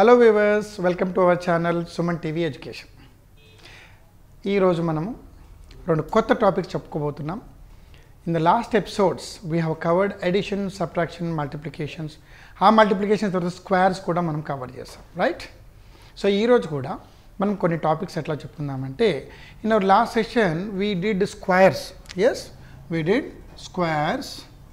Hello viewers, welcome to our channel Suman TV education. ఈరోజు మనము రెండు కొత్త టాపిక్స్ చెప్పుకోబోతున్నాం. In the last episodes we have covered addition, subtraction, multiplications. ఆ multiplication తర్వాత స్క్వేర్స్ కూడా మనం కవర్ చేస్తాం, రైట్? సో ఈరోజు కూడా మనం కొన్ని టాపిక్స్ ఎట్లా చెప్పుకుందామంటే, in our last session we did squares. Yes, we did squares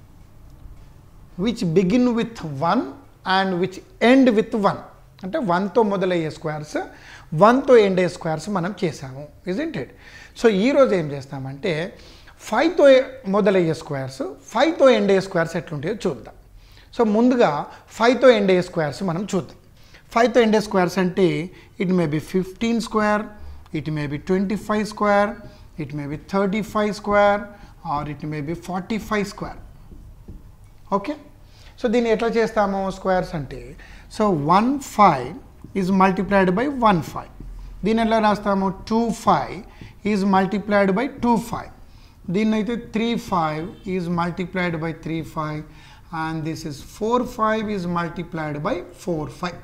which begin with 1 and which end with 1. అంటే 1తో మొదలయ్యే స్క్వేర్స్, 1తో ఎండ్ అయ్యే స్క్వేర్స్ మనం చేసాము, ఇజంట్ ఇట్? సో ఈరోజు ఏం చేస్తామంటే 5తో మొదలయ్యే స్క్వేర్స్, 5తో ఎండ్ అయ్యే స్క్వేర్స్ ఎట్లుంటాయో చూద్దాం. సో ముందుగా 5తో ఎండ్ అయ్యే స్క్వేర్స్ మనం చూద్దాం. 5తో ఎండ్ అయ్యే స్క్వేర్స్ అంటే it may be 15 square, it may be 25 square, it may be 35 square, or it may be 45 square. Okay, so దీన్ని ఎట్లా చేస్తాము స్క్వేర్స్ అంటే, సో 1 5 ఈజ్ మల్టిప్లైడ్ బై 1 5. దీన్ని ఎట్లా రాస్తాము? 2 5 ఈజ్ మల్టిప్లైడ్ బై 2 5. దీన్ని అయితే 3 5 is multiplied by 3 5, and this is 4 5 is multiplied by 4 5.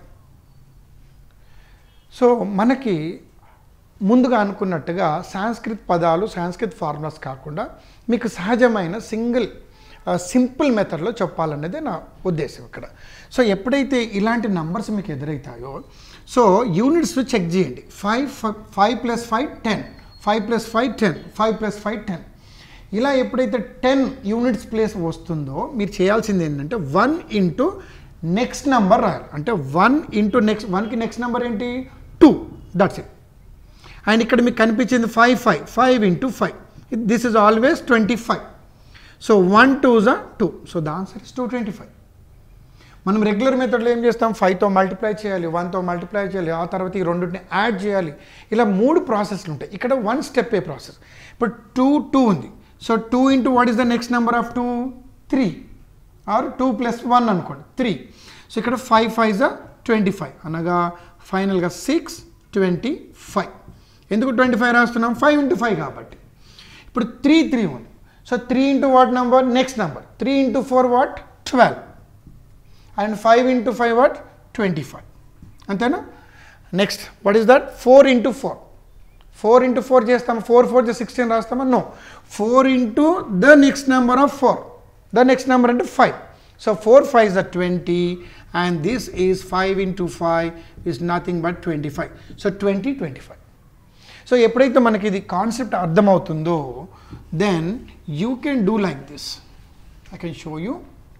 So మనకి ముందుగా అనుకున్నట్టుగా సాంస్క్రిట్ పదాలు, సాంస్క్రిట్ ఫార్ములాస్ కాకుండా మీకు సహజమైన సింపుల్ మెథడ్లో చెప్పాలనేది నా ఉద్దేశం ఇక్కడ. సో ఎప్పుడైతే ఇలాంటి నంబర్స్ మీకు ఎదురవుతాయో, సో యూనిట్స్ చెక్ చేయండి. 5 + 5 10, 5 + 5 10, 5 + 5 10. ఇలా ఎప్పుడైతే 10 యూనిట్స్ ప్లేస్ వస్తుందో మీరు చేయాల్సింది ఏంటంటే 1 ఇంటూ నెక్స్ట్ నెంబర్ రాయాలి. అంటే 1 ఇంటూ నెక్స్ట్, 1కి నెక్స్ట్ నెంబర్ ఏంటి? 2. That's it. అండ్ ఇక్కడ మీకు కనిపించింది 5 5, 5 into 5. This is always 25. So 1 2s are 2. So the answer is 225. మనం రెగ్యులర్ మెథడ్లో ఏం చేస్తాం? 5తో మల్టిప్లై చేయాలి, 1తో మల్టిప్లై చేయాలి, ఆ తర్వాత ఈ రెండింటిని యాడ్ చేయాలి. ఇలా 3 ప్రాసెస్లు ఉంటాయి. ఇక్కడ 1 స్టెప్ ఏ ప్రాసెస్. ఇప్పుడు 2 ఉంది. So 2 into what is the next number of 2? 3, or 2 + 1 అనుకోండి 3. సో ఇక్కడ 5 5s are 25, అనగా ఫైనల్గా 6 25. ఎందుకు 25 రాస్తున్నాం? 5 ఇంటూ 5 కాబట్టి. ఇప్పుడు 3 ఉంది. So 3 into what number? Next number. 3 into 4 what? 12. And 5 into 5 what? 25. అంతేనా? Next what is that? 4 into 4. 4 into 4 చేస్తాము. 4 4 16 రాస్తామా? No. 4 into the next number of 4. The next number అంటే 5. So 4 5s are 20, and this is 5 into 5 is nothing but 25. So 20 25. So ఎప్పుడైతే మనకి ఇది concept అర్థమవుతుందో, then you can do like this. I can show you.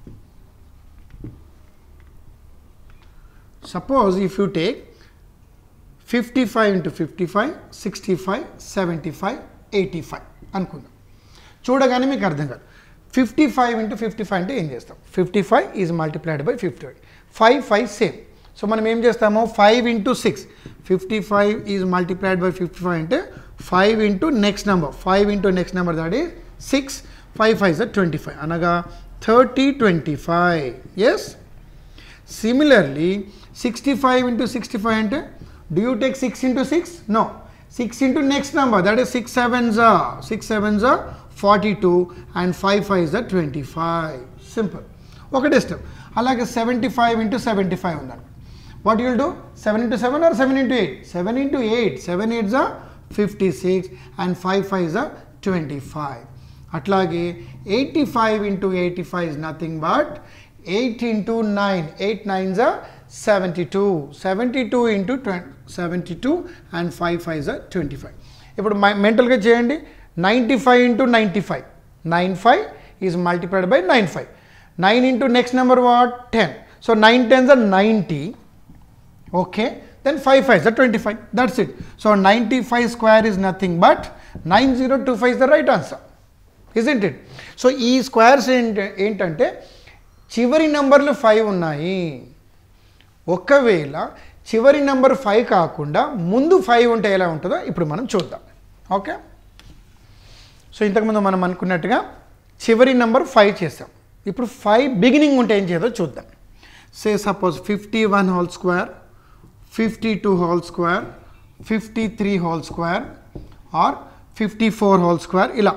Suppose if you take 55 into 55, 65, 75, 85 అనుకుందాం. చూడగానే మీకు అర్థం కాదు. 55 ఇంటూ 55 అంటే ఏం చేస్తాం? 55 is multiplied by 55. 5 5 same. So మనం ఏం చేస్తాము? 5 ఇంటూ 6. 55 ఈజ్ మల్టిప్లైడ్ బై 55 అంటే 5 into next number. 5 into next number, that is 6. 5 5s are 25, అనగా 30 25. ఎస్. సిమిలర్లీ 65 ఇంటూ 65 అంటే, do you take 6 into 6? No. 6 into next number, that is 6 7s are 42, and 5 5s are 25. Simple. ఒకటే step. అలాగే 75 into 75 ఉందనుకో. What you will do? 7 into 7 or 7 into 8? 7 into 8. 7 8s are 56, and 5 5s are 25. అట్లాగే 85 into 85 is nothing but 8 into 9. 8 9s are 72. 72 into 72, and 5 5s are 25. ఇప్పుడు మెంటల్గా చేయండి. 95 into 95. 95 is multiplied by 95. 9 into next number what? 10. So 9 10s are 90. Okay, then 5 5s are 25. That's it. So 95 square is nothing but 9025 is the right answer, isn't it? So ఈ squares ఏంటంటే చివరి నెంబర్లు 5 ఉన్నాయి. ఒకవేళ చివరి నెంబర్ 5 కాకుండా ముందు 5 ఉంటే ఎలా ఉంటుందో ఇప్పుడు మనం చూద్దాం. ఓకే, సో ఇంతకుముందు మనం అనుకున్నట్టుగా చివరి నెంబర్ 5 చేసాం. ఇప్పుడు 5 బిగినింగ్ ఉంటే ఏం చేయాలో చూద్దాం. Say suppose 51 whole square, 52 whole square, 53 whole square, or 54 whole square. ఇలా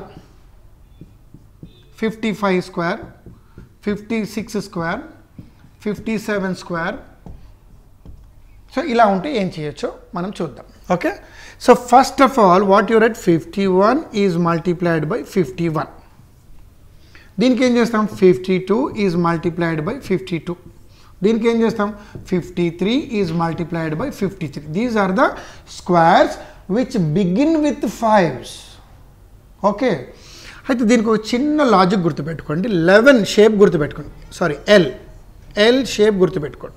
55 square, 56 square, 57 square, సో ఇలా ఉంటే ఏం చేయొచ్చో మనం చూద్దాం. Okay, so first of all what you write 51 is multiplied by 51. దీనికి ఏం చేస్తాం 52 ఈజ్ మల్టిప్లైడ్ బై 52. దీనికి ఏం చేస్తాం 53 is multiplied by 53. These are the squares which begin with 5s. Okay, అయితే దీనికి ఒక చిన్న లాజిక్ గుర్తుపెట్టుకోండి. 11 షేప్ గుర్తుపెట్టుకోండి, సారీ ఎల్ షేప్ గుర్తుపెట్టుకోండి.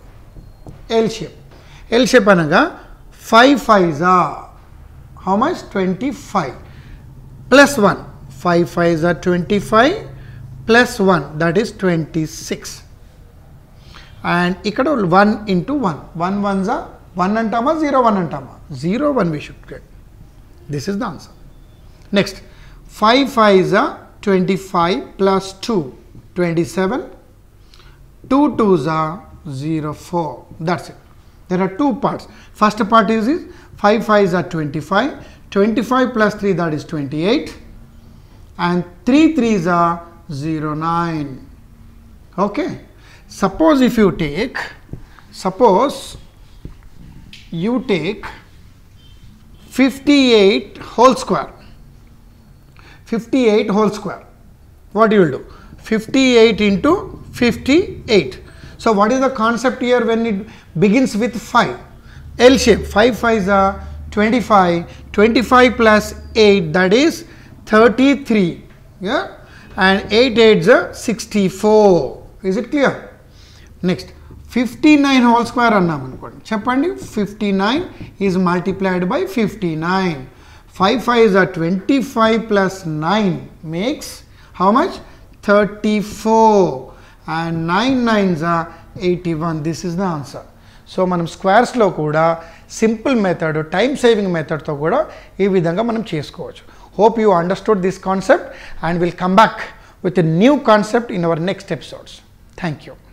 ఎల్ షేప్ అనగా 5 5s are how much 25 plus 1. 5 5s are 25 plus 1, that is 26. And ఇక్కడ 1 into 1, 1 1s are 1 అంటామా 0 1 అంటామా 0 1 we should get. This is the answer. Next, 5 5s are 25 plus 2 27, 2 2s are 0 4. That's it. There are two parts. First part is 5 5s are 25, 25 plus 3, that is 28, and 3 3s are 0 9. Okay, suppose you take 58 whole square. 58 whole square, what you will do 58 into 58. So what is the concept here when it begins with 5? L shape. 5 5s are 25, 25 plus 8, that is 33, yeah, and 8 8s are 64. Is it clear? Next, 59 whole square annam anukondi. Cheppandi 59 is multiplied by 59. 5 5s are 25 plus 9 makes how much 34, and 9 9s are 81. This is the answer. So మనం స్క్వేర్స్లో కూడా simple method, time saving మెథడ్తో కూడా ఈ విధంగా మనం చేసుకోవచ్చు. Hope you understood this concept and will come back with a new concept in our next episodes. Thank you.